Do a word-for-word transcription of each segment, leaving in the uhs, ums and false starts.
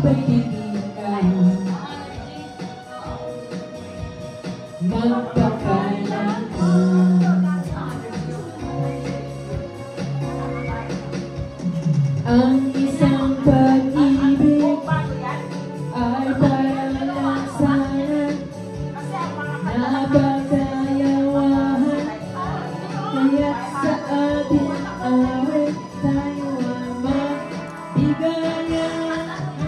pagtitigan, magpakailanman. Ang isang pag-ibig ay parang lansangan na pagdalawahan, kaya't sa ating awit tayo ay magbigayan.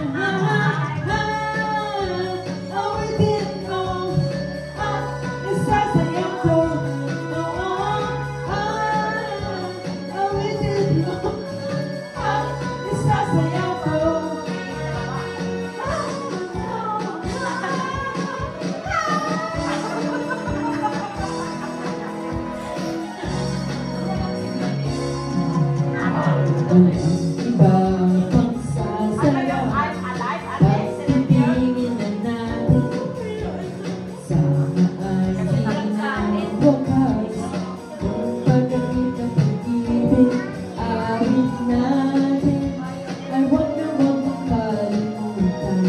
Awitin mo at isasayaw ko. Awitin mo at isasayaw ko. Iba pang sasayaw, pagtitingin na natin sa ating wakas. Kung pagkakita pag-ibig, awit natin ay huwag na huwag mong kalimutan.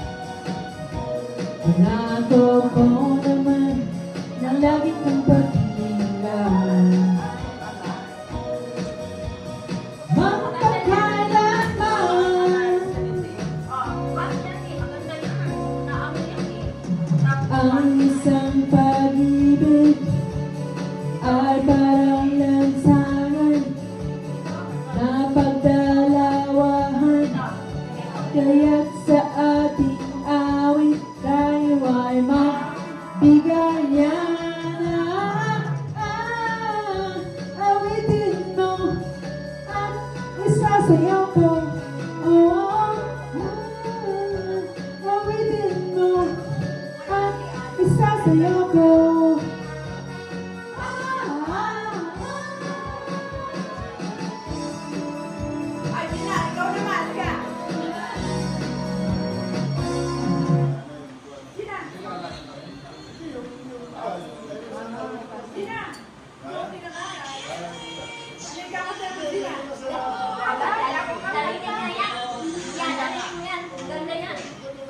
Pangako ko naman na lagi kang pag-iingat. Ang isang pag-ibig ay parang lansangan na pagdalawahan, kaya't sa ating awit tayo ay magbigayan. Awitin mo at isasayaw ko. Awitin mo at isasayaw ko. Ay, Gina, ikaw naman, ka. Gina. Gina. Hindi ka na. Hindi ka masaya, Gina. Dali niya yan. Yan, dali mo yan. Ganda yan.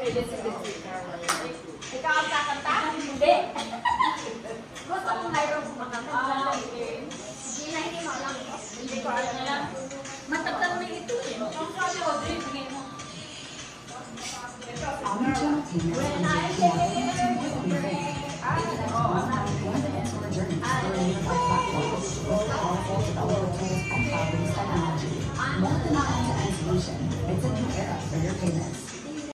Ikaw ang kakanta? Hindi. Gusto ko mayroon kumakanta. Hindi na, hindi mo alam. Hindi ko alam. Matagtag mo ito eh. Ang sabi ko, bigay mo. When I say Welcome to End Solution. It's a new era for your payment.